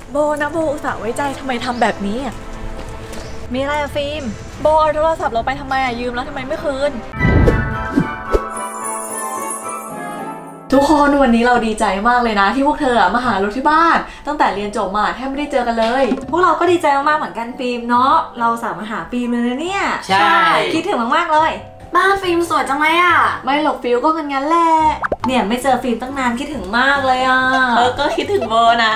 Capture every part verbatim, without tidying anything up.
โบนะโบอุตส่าห์ไว้ใจทำไมทำแบบนี้อ่ะมีอะไรอะฟิล์มโบเอาโทรศัพท์เราไปทำไมอะยืมแล้วทำไมไม่คืนทุกคนวันนี้เราดีใจมากเลยนะที่พวกเธอมาหาเราที่บ้านตั้งแต่เรียนจบมาแทบไม่ได้เจอกันเลยพวกเราก็ดีใจมากๆเหมือนกันฟิล์มเนาะเราสามารถหาฟิล์มเลยนะเนี่ยใช่คิดถึงมากๆเลยบ้านฟิล์มสวยจังเลยอ่ะไม่หลอกฟิลก็งั้นงั้นแหละเนี่ยไม่เจอฟิล์มตั้งนานคิดถึงมากเลยอ่ะเออก็คิดถึงโบนะ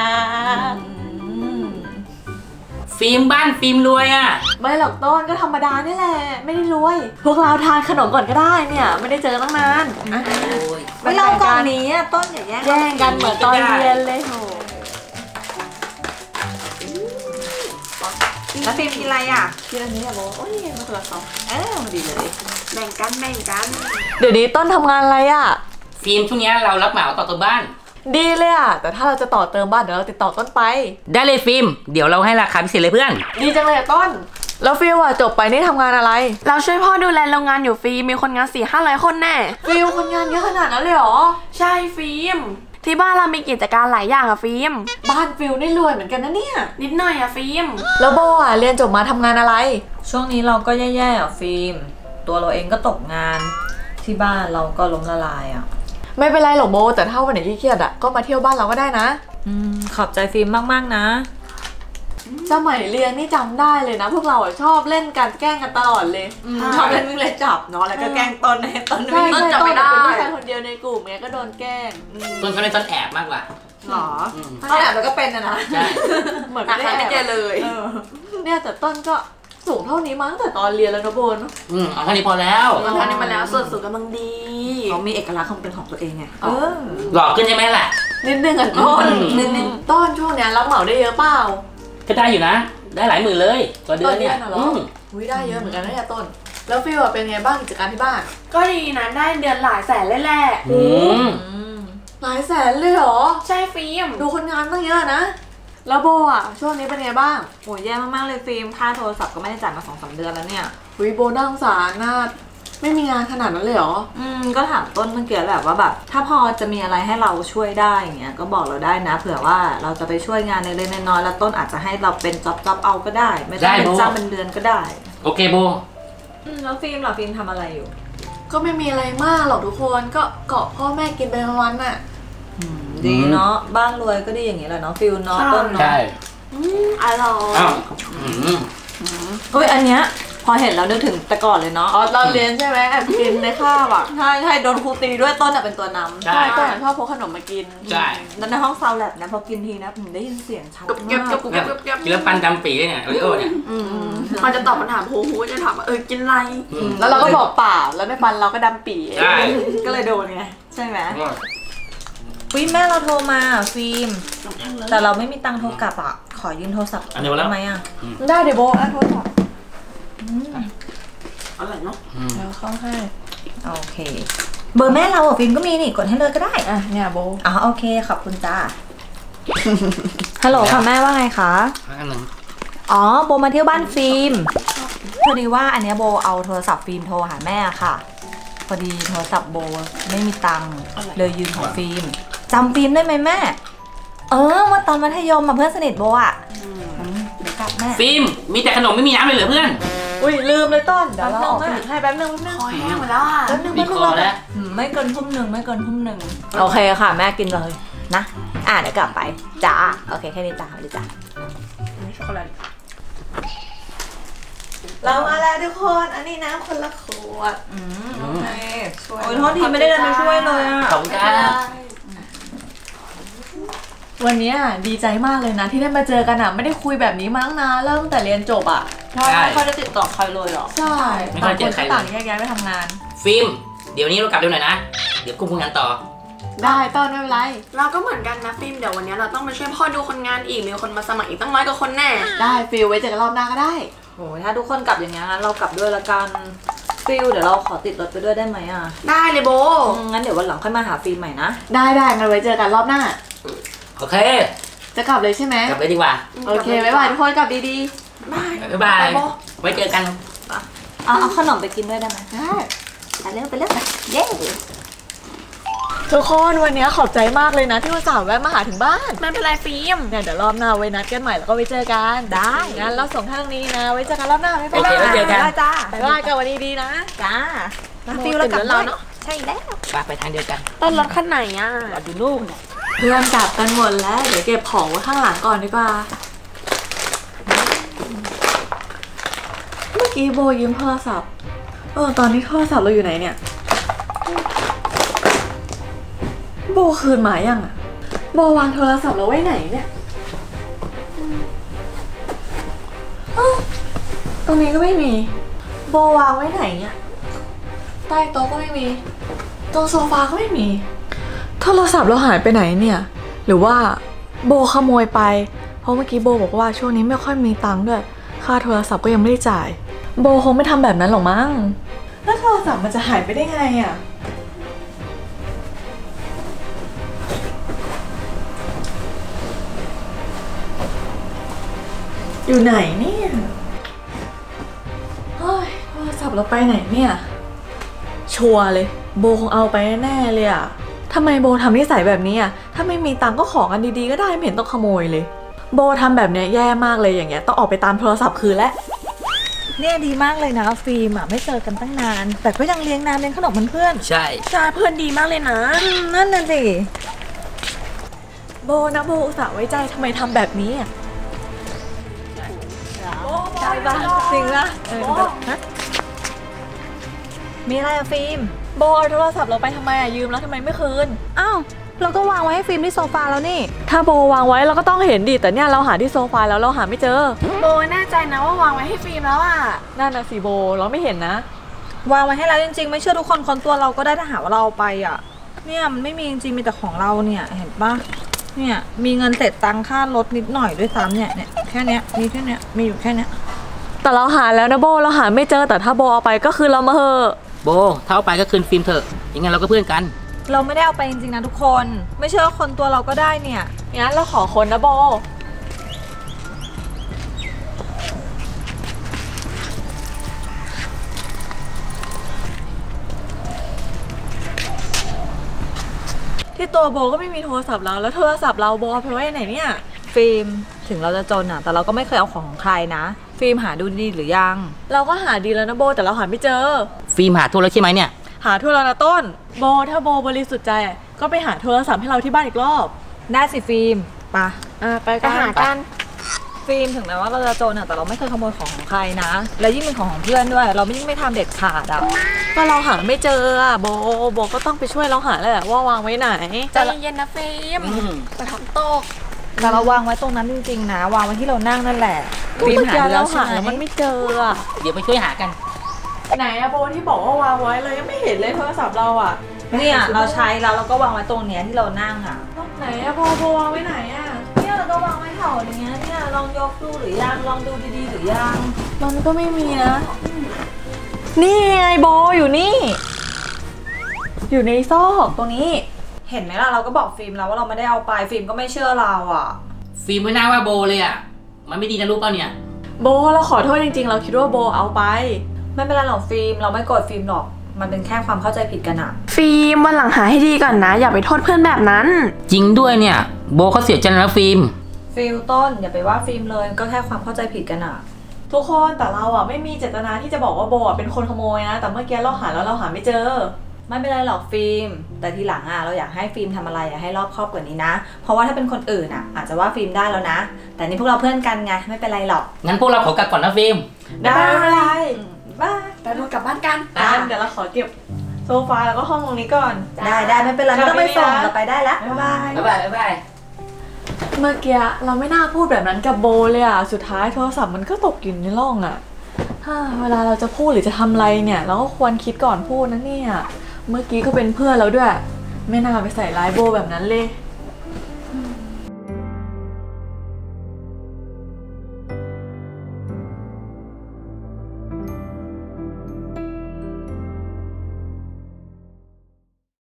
ฟิล์มบ้านฟิล์มรวยอ่ะไม่หรอกต้นก็ธรรมดานี่แหละไม่ได้รวยพวกเราทานขนมก่อนก็ได้เนี่ยไม่ได้เจอตั้งนานไม่เรากล่องนี้ต้นอย่าแย่งแย่งกันเหมือนตอนเรียนเลยโหแล้วฟิล์มกินอะไรอ่ะกินอันนี้อะโบโอ้ยมาคนละสองเออมาดีเลยแบ่งกันแบ่งกันเดี๋ยวนี้ต้นทำงานอะไรอ่ะฟิล์มช่วงนี้เรารับเหมาต่อเติมบ้านดีเลยอ่ะแต่ถ้าเราจะต่อเติมบ้านเดี๋ยวเราติดต่อต้นไปได้เลยฟิล์มเดี๋ยวเราให้ราคาพิเศษเลยเพื่อนดีจังเลยต้นแล้วฟิลอ่ะจบไปนี่ทำงานอะไรเราช่วยพ่อดูแลโรงงานอยู่ฟิล์มมีคนงานสี่ห้าร้อยคนแน่ฟิลคนงานเยอะขนาดนั้นเลยเหรอใช่ฟิล์มที่บ้านเรามีกิจการหลายอย่างอะฟิล์มบ้านฟิลนี่รวยเหมือนกันนะเนี่ยนิดหน่อยอะฟิล์มแล้วโบอ่ะเรียนจบมาทำงานอะไรช่วงนี้เราก็แย่ๆอ่ะฟิล์มตัวเราเองก็ตกงานที่บ้านเราก็ล้มละลายอ่ะไม่เป็นไรหรอกโบแต่ถ้าวันไหนขี้เกียจอ่ะก็มาเที่ยวบ้านเราก็ได้นะอืมขอบใจฟิล์มมากๆนะสมัยเรียนนี่จำได้เลยนะพวกเราอ่ะชอบเล่นกันแกล้งกันตลอดเลยชอบเล่นวิ่งเล่นจับเนาะแล้วก็แกล้งต้นให้ต้นวิ่งต้นจับไม่ได้เป็นผู้ชายคนเดียวในกลุ่มเนี้ยก็โดนแกล้งต้นเขาเล่นต้นแอบมากกว่าหรอต้นแอบแล้วก็เป็นนะนะใช่เหมือนไม่ได้แอบเลยเนี่ยแต่ต้นก็สูงเท่านี้มาตั้งแต่ตอนเรียนแล้วนะโบนอืมเอาเท่านี้พอแล้วเอาเท่านี้มาแล้วส่วนสูงกำลังดีเขามีเอกลักษณ์ของเป็นของตัวเองไงเออหล่อขึ้นใช่ไหมล่ะนิดนึงอ่ะต้นนิดนึงต้นช่วงเนี้ยรับเหมาได้เยอะเปล่าก็ได้อยู่นะได้หลายหมื่นเลยต่อเดือนเนี่ยอืมอุ้ยได้เยอะเหมือนกันนะเนี่ยต้นแล้วฟิลเป็นไงบ้างกิจการที่บ้านก็ดีนะได้เดือนหลายแสนเลยแหละอืมหลายแสนเลยเหรอใช่ฟิล์มดูคนงานตั้งเยอะนะแล้วโบอ่ะช่วงนี้เป็นไงบ้างโหแย่มากๆเลยฟิล์มค่าโทรศัพท์ก็ไม่ได้จ่ายมาสองสามเดือนแล้วเนี่ยอุ้ยโบน่าสงสารน่าไม่มีงานขนาดนั้นเลยเหรออืมก็ถามต้นเมื่อกี้แหละว่าแบบถ้าพอจะมีอะไรให้เราช่วยได้อย่างเงี้ยก็บอกเราได้นะเผื่อว่าเราจะไปช่วยงานเล็กๆน้อยๆแล้วต้นอาจจะให้เราเป็นจ็อบจ็อบเอาก็ได้ไม่ต้องเป็นจ้างเป็นเดือนก็ได้โอเคโบอืมแล้วฟิล์มล่ะฟิล์มทำอะไรอยู่ก็ไม่มีอะไรมากหรอกทุกคนก็เกาะพ่อแม่กินไปวันๆน่ะดีเนาะบ้านรวยก็ดีอย่างนี้แหละเนาะฟิลเนาะต้นเนาะใช่อืมอร่อยอ้าวเฮ้ยอันเนี้ยพอเห็นแล้วนึกถึงแต่ก่อนเลยเนาะอ๋อเราเรียนใช่ไหมแอบกินในข้าวอ่ะใช่ใช่โดนครูตีด้วยต้นเป็นตัวนำใช่ต้นชอบพกขนมมากินใช่แล้วในห้องซาวแลบนะพอกินทีนะได้ยินเสียงชัดมากกินแล้วปันดำปีเลยเนี่ยโอริโอเนี่ยพอจะตอบคำถามโหหูจะถามว่าเออกินอะไรแล้วเราก็บอกเปล่าแล้วในฟันเราก็ดำปีก็เลยโดนไงใช่ไหมฟิล์มแม่เราโทรมาฟิล์มแต่เราไม่มีตังค์โทรกลับอ่ะขอยืมโทรศัพท์ได้ไหมอ่ะได้เดี๋ยวโบอ่ะโทรศัพท์อะไรเนาะแล้วเข้าให้โอเคเบอร์แม่เราอ่ะฟิล์มก็มีนี่กดให้เลยก็ได้อ่ะเนี่ยโบอ๋อโอเคขอบคุณจ้าฮัลโหลค่ะแม่ว่าไงคะอ๋อโบมาเที่ยวบ้านฟิล์มพอดีว่าอันนี้โบเอาโทรศัพท์ฟิล์มโทรหาแม่ค่ะพอดีโทรศัพท์โบไม่มีตังค์เลยยืมของฟิล์มจำฟิล์มได้ไหมแม่เออเมื่อตอนมัธยมมาเพื่อนสนิทโบอ่ะเดี๋ยวกลับแม่ฟิล์มมีแต่ขนมไม่มีน้ำเลยเหรอเพื่อนอุ้ยลืมเลยต้นเดี๋ยวเราออกไปให้แป๊บนึงแป๊บนึงคอยแห้งหมดแล้วอ่ะแป๊บนึงแป๊บนึงแล้วไม่เกินทุ่มหนึ่งไม่เกินทุ่มหนึ่งโอเคค่ะแม่กินเลยนะอ่ะเดี๋ยวกลับไปจ้าโอเคแค่นี้จ้าเลยจ้าช็อกโกแลตเรามาแล้วทุกคนอันนี้น้ำคนละขวดอืมโอเคช่วยโอ้ยโทษทีไม่ได้เดินไปช่วยเลยอ่ะขอบคุณครับวันนี้ดีใจมากเลยนะที่ได้มาเจอกันอ่ะไม่ได้คุยแบบนี้มาตั้งนานเริ่มแต่เรียนจบอ่ะใช่ไม่ค่อยได้ติดต่อใครเลยหรอใช่ไม่ค่อยเจอใครต่างแยกย้ายไปทำงานฟิล์มเดี๋ยวนี้เรากลับเร็วหน่อยนะเดี๋ยวกุ้งคุยงานต่อได้ต้นไม่เป็นไรเราก็เหมือนกันนะฟิล์มเดี๋ยววันนี้เราต้องมาช่วยพ่อดูคนงานอีกมีคนมาสมัครอีกตั้งร้อยกว่าคนแน่ได้ฟิลไว้เจอกันรอบหน้าก็ได้โอ้ยถ้าทุกคนกลับอย่างนี้งั้นเรากลับด้วยละกันฟิลเดี๋ยวเราขอติดรถไปด้วยได้ไหมอ่ะได้เลยโบงั้นเดี๋ยววันหลังค่อยมาหาฟิล์มใหม่นะได้ได้งั้นไว้เจอกันรอบหน้าโอเคจะกลับเลยใช่ไหมกลับเลยดีกว่าโอเคบ๊ายบายทุกคนกลับดีๆบายบ๊ายบายไว้เจอกันเอาเอาขนมไปกินด้วยได้ไหมได้ไปเร็วไปเร็วเย้ทุกคนวันนี้ขอบใจมากเลยนะที่อุตส่าห์แวะมาหาถึงบ้านไม่เป็นไรฟิล์มเนี่ยเดี๋ยวรอบหน้าไว้นัดกันใหม่แล้วก็ไว้เจอกันได้งั้นเราส่งท่านตรงนี้นะไว้เจอกันรอบหน้าบ๊ายบายโอเคไว้เจอกันจ้าบ๊ายบายกันวันนี้ดีนะจ้าโมฟิลเรากลับตื่นแล้วเนาะเนาะใช่แล้วไปไปทางเดียวกันต้นรถคันไหนอ่ะเราดูนู่นน่ะเพื่อนกลับกันหมดแล้วเดี๋ยวเก็บของไว้ข้างหลังก่อนดีกว่าเมื่อกี้โบยืมโทรศัพท์เออตอนนี้โทรศัพท์เราอยู่ไหนเนี่ยโบคืนมายังอะโบวางโทรศัพท์เราไว้ไหนเนี่ยอ้าวตรงนี้ก็ไม่มีโบวางไว้ไหนเนี่ยใต้โต๊ะก็ไม่มีตรงโซฟาก็ไม่มีโทรศัพท์เราหายไปไหนเนี่ยหรือว่าโบขโมยไปเพราะเมื่อกี้โบบอกว่าช่วงนี้ไม่ค่อยมีตังค์ด้วยค่าโทรศัพท์ก็ยังไม่ได้จ่ายโบคงไม่ทำแบบนั้นหรอกมั้งแล้วโทรศัพท์มันจะหายไปได้ไงอะอยู่ไหนเนี่ยเฮ้ยโทรศัพท์เราไปไหนเนี่ยชัวร์เลยโบคงเอาไปแน่เลยอะทำไมโบทำนิสัยแบบนี้อะถ้าไม่มีตังค์ก็ขอกันดีๆก็ได้ไม่เห็นต้องขโมยเลยโบทำแบบเนี้ยแย่มากเลยอย่างเงี้ยต้องออกไปตามโทรศัพท์คืนแล้วเนี่ยดีมากเลยนะฟิล์มอ่ะไม่เจอกันตั้งนานแต่ก็ยังเลี้ยงน้ำเลี้ยงขนมเพื่อนใช่ใช่เพื่อนดีมากเลยนะๆนั่นน่ะสิโบนะโบอุตส่าห์ไว้ใจทำไมทำแบบนี้อ่ะใช่ปะจริงปะเออฮะมีอะไรอะฟิล์มโบเอาโทรศัพท์เราไปทำไมอ่ะยืมแล้วทำไมไม่คืนอ้าวเราก็วางไว้ให้ฟิล์มที่โซฟาแล้วนี่ถ้าโบวางไว้เราก็ต้องเห็นดิแต่เนี่ยเราหาที่โซฟาแล้วเราหาไม่เจอโบแน่ใจนะว่าวางไว้ให้ฟิล์มแล้วอ่ะนั่นนะสิโบเราไม่เห็นนะวางไว้ให้แล้วจริงๆไม่เชื่อทุกคนคนตัวเราก็ได้ถ้าหาว่าเราเอาไปอ่ะเนี่ยมันไม่มีจริงๆมีแต่ของเราเนี่ยเห็นปะเนี่ยมีเงินเสร็จตังค่ารถนิดหน่อยด้วยซ้ำเนี่ยเนี่ยแค่เนี้ยมีแค่เนี้ยมีอยู่แค่เนี้ยแต่เราหาแล้วนะโบเราหาไม่เจอแต่ถ้าโบเอาไปก็คือเรามาเหอะโบถ้าเอาไปก็คืนฟิล์มเถอะยังไงเราก็เพื่อนกันเราไม่ได้เอาไปจริงๆนะทุกคนไม่เชื่อคนตัวเราก็ได้เนี่ยงั้นเราขอคนนะโบที่ตัวโบก็ไม่มีโทรศัพท์เราแล้วโทรศัพท์เราโบเอาไปไว้ไหนเนี่ยฟิล์มถึงเราจะจนอ่ะแต่เราก็ไม่เคยเอาของของใครนะฟิล์มหาดูดีหรือยังเราก็หาดีแล้วนะโบแต่เราหาไม่เจอฟิล์มหาทั่วแล้วใช่ไหมเนี่ยหาทั่วแล้วนะต้นโบถ้าโบบริสุทธิ์ใจก็ไปหาโทรศัพท์ให้เราที่บ้านอีกรอบได้สิฟิล์มปะอ่ะไปไปกันหากันฟิล์มถึงแม้ว่าเราจะจนอ่ะแต่เราไม่เคยขโมยของของใครนะและยิ่งเป็นของของเพื่อนด้วยเราไม่ยิ่งไม่ทำเด็ดขาดอ่ะก็เราหาไม่เจออ่ะโบโบก็ต้องไปช่วยเราหาแหละว่าวางไว้ไหนใจเย็นนะฟิล์มจะทำตกแต่เราวางไว้ตรงนั้นจริงๆนะวางไว้ที่เรานั่งนั่นแหละฟิล์มหาแล้วหาแล้วมันไม่เจออ่ะเดี๋ยวไปช่วยหากันไหนอะโบที่บอกว่าวางไว้เลยยังไม่เห็นเลยโทรศัพท์เราอะเนี่ยเราใช้แล้วเราก็วางไว้ตรงเนี้ยที่เรานั่งอะไหนอะโบโบวางไว้ไหนอะเนี่ยเราก็วางไว้แถวอย่างเงี้ยเนี่ยลองยกดูหรือยังลองดูดีๆหรือยังมันก็ไม่มีนะนี่ไงโบอยู่นี่อยู่ในซอกตรงนี้เห็นไหมล่ะเราก็บอกฟิล์มแล้วว่าเราไม่ได้เอาไปฟิล์มก็ไม่เชื่อเราอะฟิล์มไม่น่าว่าโบเลยอะมันไม่ดีนะรู้ป่ะเนี่ยโบเราขอโทษจริงๆเราคิดว่าโบเอาไปไม่เป็นไรหรอกฟิล์มเราไม่โกรธฟิล์มหรอกมันเป็นแค่ความเข้าใจผิดกันอะฟิล์มวันหลังหาให้ดีก่อนนะอย่าไปโทษเพื่อนแบบนั้นจริงด้วยเนี่ยโบเขาเสียใจแล้วฟิล์มฟิล์มต้นอย่าไปว่าฟิล์มเลยก็แค่ความเข้าใจผิดกันอะทุกคนแต่เราอะไม่มีเจตนาที่จะบอกว่าโบอะเป็นคนขโมยนะแต่เมื่อกี้เราหาแล้วเราหาไม่เจอไม่เป็นไรหรอกฟิล์มแต่ทีหลังอะเราอยากให้ฟิล์มทำอะไรอะให้รอบคอบกว่านี้นะเพราะว่าถ้าเป็นคนอื่นอะอาจจะว่าฟิล์มได้แล้วนะแต่นี่พวกเราเพื่อนกันไงไม่เป็นไรหรอกงั้นพวกเราขอกลับก่อนนะฟิล์มได้บ้าไปดูกลับบ้านกันเดี๋ยวเราขอเก็บโซฟาแล้วก็ห้องตรงนี้ก่อนได้ได้ไม่เป็นไรไม่ต้องไปส่งเราไปได้แล้วบ๊ายบายบ๊ายบายบ๊ายบายเมื่อกี้เราไม่น่าพูดแบบนั้นกับโบเลยอ่ะสุดท้ายโทรศัพท์มันก็ตกอยู่ในร่องอ่ะเวลาเราจะพูดหรือจะทำอะไรเนี่ยเราก็ควรคิดก่อนพูดนะเนี่ยเมื่อกี้ก็เป็นเพื่อนเราด้วยไม่น่าไปใส่ร้ายโบแบบนั้นเลย